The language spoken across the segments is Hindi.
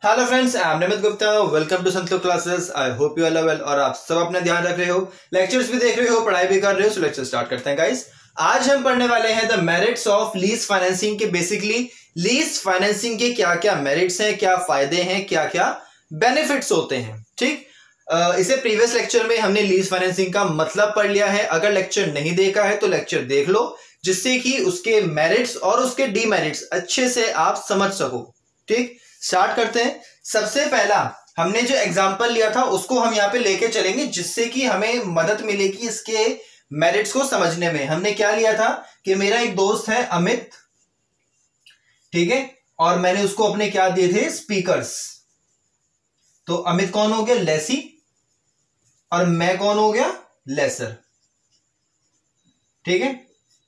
Hello friends, I am Nimit Gupta. Welcome to Santlok classes. I hope you are well और आप सब अपना ध्यान रख रहे हो, लेक्चर्स भी देख रहे हो, पढ़ाई भी कर रहे हो। सो लेक्चर स्टार्ट करते हैं गाइस। आज हम पढ़ने वाले हैं the merits of lease financing के। बेसिकली लीज फाइनेंसिंग के क्या क्या मेरिट्स हैं, क्या फायदे हैं, क्या क्या बेनिफिट्स होते हैं। ठीक, इसे प्रीवियस लेक्चर में हमने लीज फाइनेंसिंग का मतलब पढ़ लिया है। अगर लेक्चर नहीं देखा है तो लेक्चर देख लो, जिससे कि उसके मेरिट्स और उसके डीमेरिट्स अच्छे से आप समझ सको। ठीक, स्टार्ट करते हैं। सबसे पहला हमने जो एग्जांपल लिया था उसको हम यहाँ पे लेके चलेंगे, जिससे कि हमें मदद मिलेगी इसके मेरिट्स को समझने में। हमने क्या लिया था कि मेरा एक दोस्त है अमित, ठीक है, और मैंने उसको अपने क्या दिए थे, स्पीकर्स। तो अमित कौन हो गया, लेसी, और मैं कौन हो गया, लेसर। ठीक है,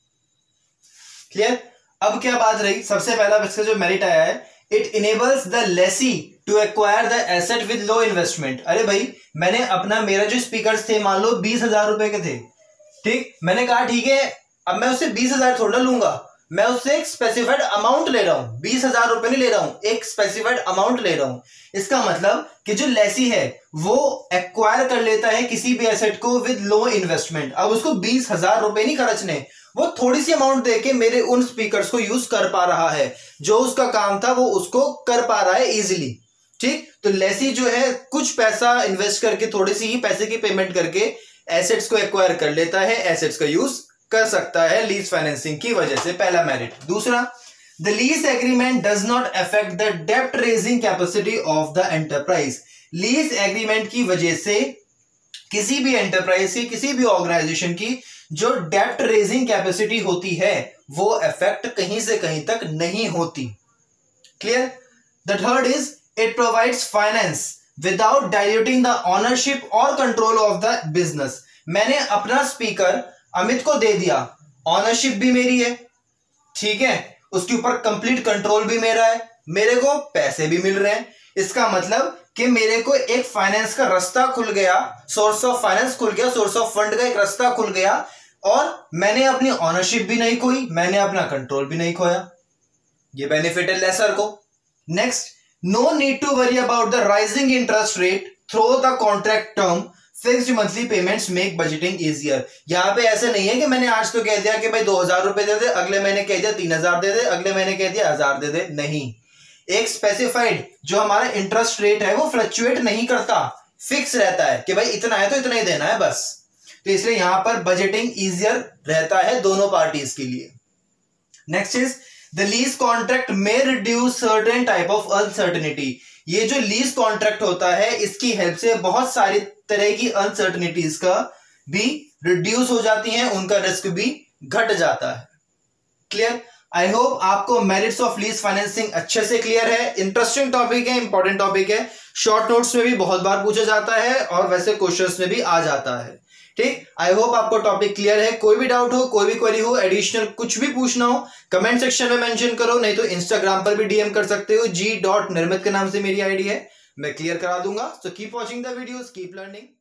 क्लियर। अब क्या बात रही, सबसे पहला इसका जो मेरिट आया है, it enables the lessee to acquire the asset with low investment. अरे भाई, मैंने अपना मेरा जो स्पीकर्स थे मान लो 20,000 रुपए के थे। ठीक, मैंने कहा ठीक है, अब मैं उससे 20,000 थोड़ा लूंगा, मैं उससे एक स्पेसिफाइड अमाउंट ले रहा हूं। 20,000 रुपए नहीं ले रहा हूं, एक स्पेसिफाइड अमाउंट ले रहा हूं। इसका मतलब कि जो लेसी है वो एक्वायर कर लेता है किसी भी एसेट को विद लो इन्वेस्टमेंट। अब उसको 20,000 रुपए नहीं खर्चने, वो थोड़ी सी अमाउंट देके मेरे उन स्पीकर्स को यूज कर पा रहा है। जो उसका काम था वो उसको कर पा रहा है इजीली। ठीक, तो लेसी जो है कुछ पैसा इन्वेस्ट करके, थोड़ी सी ही पैसे की पेमेंट करके एसेट्स को एक्वायर कर लेता है, एसेट्स का यूज कर सकता है लीज फाइनेंसिंग की वजह से। पहला मेरिट। दूसरा, the lease agreement does not affect the डेप्ट raising capacity of the enterprise. Lease agreement की वजह से किसी भी एंटरप्राइज की, किसी भी ऑर्गेनाइजेशन की जो डेप्ट रेजिंग कैपेसिटी होती है वो अफेक्ट कहीं से कहीं तक नहीं होती। Clear. The third is it provides finance without diluting the ownership और कंट्रोल ऑफ द बिजनेस। मैंने अपना स्पीकर अमित को दे दिया, ओनरशिप भी मेरी है, ठीक है, उसके ऊपर कंप्लीट कंट्रोल भी मेरा है, मेरे को पैसे भी मिल रहे हैं। इसका मतलब कि मेरे को एक फाइनेंस का रास्ता खुल गया, सोर्स ऑफ फाइनेंस खुल गया, सोर्स ऑफ फंड का एक रास्ता खुल गया, और मैंने अपनी ओनरशिप भी नहीं खोई, मैंने अपना कंट्रोल भी नहीं खोया। ये बेनिफिट है लेसर को। Next, no need to worry about the rising interest rate through the contract term. Fixed monthly payments make budgeting easier. यहां पे ऐसे नहीं है कि मैंने आज तो कह दिया कि भाई 2,000 रुपए दे दे, अगले महीने कह दिया 3,000 दे दे, अगले महीने कह दिया 1,000 दे दे। नहीं, एक स्पेसिफाइड जो हमारा इंटरेस्ट रेट है वो फ्लक्चुएट नहीं करता, फिक्स रहता है कि भाई इतना है तो इतना ही देना है बस। तो इसलिए यहां पर बजटिंग इजियर रहता है दोनों पार्टीज के लिए। Next is the lease contract में reduce certain type of uncertainty. ये जो लीज कॉन्ट्रैक्ट होता है इसकी हेल्प से बहुत सारी तरह की अनसर्टेनिटीज का भी रिड्यूस हो जाती हैं, उनका रिस्क भी घट जाता है। क्लियर। आई होप आपको मेरिट्स ऑफ लीज फाइनेंसिंग अच्छे से क्लियर है। इंटरेस्टिंग टॉपिक है, इंपॉर्टेंट टॉपिक है, शॉर्ट नोट्स में भी बहुत बार पूछा जाता है और वैसे क्वेश्चंस में भी आ जाता है। ठीक, आई होप आपको टॉपिक क्लियर है। कोई भी डाउट हो, कोई भी क्वेरी हो, एडिशनल कुछ भी पूछना हो, कमेंट सेक्शन में मेंशन करो, नहीं तो इंस्टाग्राम पर भी डीएम कर सकते हो। g.निर्मित के नाम से मेरी आईडी है, मैं क्लियर करा दूंगा। So keep watching the videos, keep learning.